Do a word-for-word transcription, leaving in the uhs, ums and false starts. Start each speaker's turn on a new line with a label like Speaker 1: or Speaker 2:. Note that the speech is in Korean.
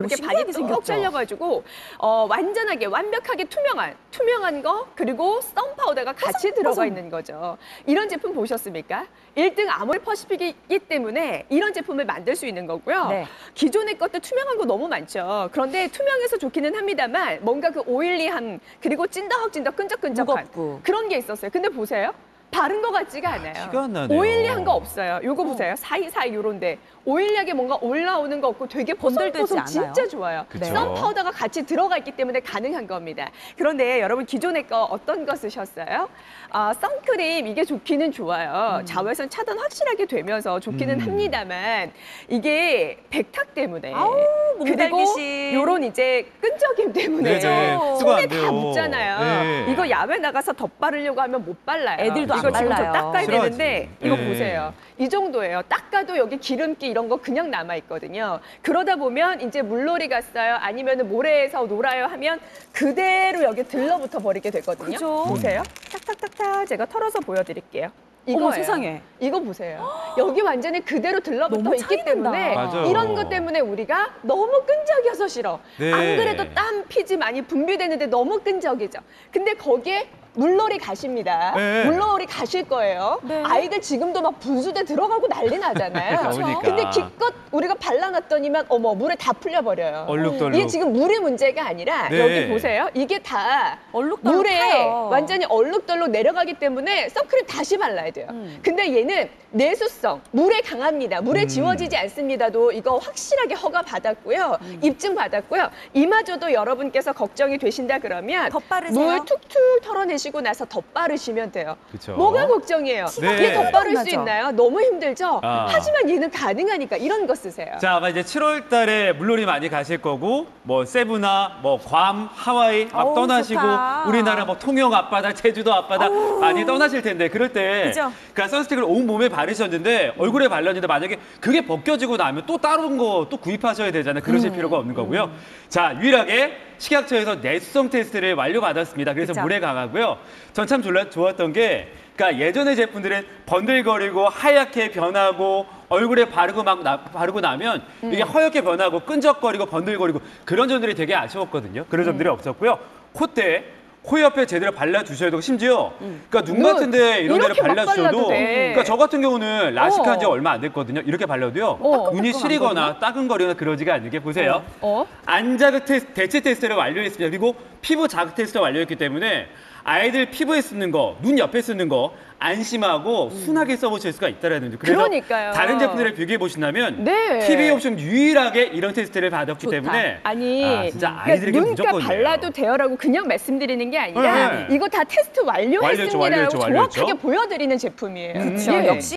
Speaker 1: 이렇게 반이 뚝 잘려가지고 어, 완전하게 완벽하게 투명한 투명한 거 그리고 썬 파우더가 같이 퍼서, 들어가 퍼서. 있는 거죠. 이런 제품 보셨습니까? 일 등 아몰퍼시픽이기 때문에 이런 제품을 만들 수 있는 거고요. 네. 기존의 것도 투명한 거 너무 많죠. 그런데 투명해서 좋기는 합니다만 뭔가 그 오일리함 그리고 찐덕찐덕 끈적끈적한 무겁고. 그런 게 있었어요. 근데 보세요. 바른 것 같지가 않아요.
Speaker 2: 티가 안 나네요.
Speaker 1: 오일리한 거 없어요. 요거 보세요. 사이사이 요런데 오일리하게 뭔가 올라오는 거 없고 되게 보송보송 진짜 좋아요. 썬 파우더가 같이 들어가 있기 때문에 가능한 겁니다. 그런데 여러분 기존의 거 어떤 거 쓰셨어요? 아, 선크림 이게 좋기는 좋아요. 음. 자외선 차단 확실하게 되면서 좋기는 음. 합니다만 이게 백탁 때문에 아우, 그리고 요런 이제 끈적임 때문에 손에 다 묻잖아요. 네. 이거 야외 나가서 덧바르려고 하면 못 발라요.
Speaker 3: 애들도
Speaker 1: 이거
Speaker 3: 안
Speaker 1: 지금
Speaker 3: 발라요.
Speaker 1: 저 닦아야
Speaker 2: 싫어하지.
Speaker 1: 되는데 이거
Speaker 2: 네.
Speaker 1: 보세요. 이 정도예요. 닦아도 여기 기름기 이런 거 그냥 남아 있거든요. 그러다 보면 이제 물놀이 갔어요. 아니면 모래에서 놀아요 하면 그대로 여기 들러붙어 버리게 되거든요.
Speaker 3: 그죠?
Speaker 1: 보세요. 탁탁탁탁 제가 털어서 보여드릴게요. 이거예요.
Speaker 3: 어머, 세상에.
Speaker 1: 이거 보세요. 여기 완전히 그대로 들러붙어 있기 때문에
Speaker 2: 맞아요.
Speaker 1: 이런 것 때문에 우리가 너무 끈적여서 싫어.
Speaker 2: 네.
Speaker 1: 안 그래도 땀 피지 많이 분비되는데 너무 끈적이죠. 근데 거기에 물놀이 가십니다.
Speaker 2: 네.
Speaker 1: 물놀이 가실 거예요. 네. 아이들 지금도 막 분수대 들어가고 난리 나잖아요.
Speaker 2: 그러니까.
Speaker 1: 근데 기껏 우리가 발라놨더니만 어머 물에 다 풀려버려요.
Speaker 2: 얼룩덜룩.
Speaker 1: 이게 지금 물의 문제가 아니라
Speaker 2: 네.
Speaker 1: 여기 보세요. 이게 다
Speaker 3: 얼룩덜룩
Speaker 1: 물에
Speaker 3: 타요.
Speaker 1: 완전히 얼룩덜룩 내려가기 때문에 선크림 다시 발라야 돼요. 음. 근데 얘는 내수성, 물에 강합니다. 물에
Speaker 2: 음.
Speaker 1: 지워지지 않습니다도 이거 확실하게 허가 받았고요. 음. 입증 받았고요. 이마저도 여러분께서 걱정이 되신다 그러면
Speaker 3: 덧바르세요?
Speaker 1: 물 툭툭 털어내시고 나서 덧바르시면 돼요.
Speaker 2: 그쵸.
Speaker 1: 뭐가 걱정이에요?
Speaker 2: 네.
Speaker 1: 얘 덧바를 수
Speaker 3: 나죠.
Speaker 1: 있나요? 너무 힘들죠?
Speaker 2: 아.
Speaker 1: 하지만 얘는 가능하니까 이런 거 쓰세요.
Speaker 2: 자, 아마 이제 칠월 달에 물놀이 많이 가실 거고, 뭐 세부나 뭐 괌, 하와이 막
Speaker 3: 어우,
Speaker 2: 떠나시고
Speaker 3: 좋다.
Speaker 2: 우리나라 뭐 통영 앞바다, 제주도 앞바다
Speaker 3: 어우.
Speaker 2: 많이 떠나실 텐데 그럴 때
Speaker 3: 그죠?
Speaker 2: 그러니까 선스틱을 온 몸에 바르셨는데 얼굴에 발랐는데 만약에 그게 벗겨지고 나면 또 다른 거 또 구입하셔야 되잖아요. 그러실
Speaker 3: 음.
Speaker 2: 필요가 없는 거고요. 음. 자, 유일하게 식약처에서 내수성 테스트를 완료받았습니다. 그래서
Speaker 3: 그쵸?
Speaker 2: 물에 강하고요. 전 참 좋았던 게 그러니까 예전의 제품들은 번들거리고 하얗게 변하고 얼굴에 바르고 막 나, 바르고 나면
Speaker 1: 음.
Speaker 2: 이게 허옇게 변하고 끈적거리고 번들거리고 그런 점들이 되게 아쉬웠거든요. 그런 점들이
Speaker 1: 음.
Speaker 2: 없었고요. 콧대, 코 옆에 제대로 발라주셔야 되고 심지어
Speaker 1: 음.
Speaker 2: 그러니까 눈 같은데 이런 데를
Speaker 1: 이렇게 막
Speaker 2: 발라주셔도
Speaker 1: 발라도 돼.
Speaker 2: 그러니까 저 같은 경우는 라식한 지
Speaker 1: 어.
Speaker 2: 얼마 안 됐거든요. 이렇게 발라도요.
Speaker 1: 어.
Speaker 2: 눈이 시리거나 따끔거리거나 그러지가 않는 게 보세요.
Speaker 1: 어?
Speaker 2: 안자극 테스트, 대체 테스트를 완료했습니다. 그리고 피부 자극 테스트가 완료했기 때문에 아이들 피부에 쓰는 거, 눈 옆에 쓰는 거 안심하고 음. 순하게 써보실 수가 있다라는 점. 그래서
Speaker 1: 그러니까요.
Speaker 2: 다른 제품들을 비교해 보신다면
Speaker 1: 네.
Speaker 2: 티비 옵션 유일하게 이런 테스트를 받았기
Speaker 3: 좋다.
Speaker 2: 때문에
Speaker 1: 아니,
Speaker 2: 아, 진짜
Speaker 1: 그러니까
Speaker 2: 아이들에게
Speaker 1: 눈가
Speaker 2: 무조건이에요.
Speaker 1: 발라도 돼요라고 그냥 말씀드리는 게 아니라
Speaker 2: 네.
Speaker 1: 이거 다 테스트 완료했습니다라고
Speaker 2: 완료했죠, 완료했죠,
Speaker 1: 정확하게
Speaker 2: 완료했죠.
Speaker 1: 보여드리는 제품이에요.
Speaker 3: 그렇죠.
Speaker 1: 예.
Speaker 3: 역시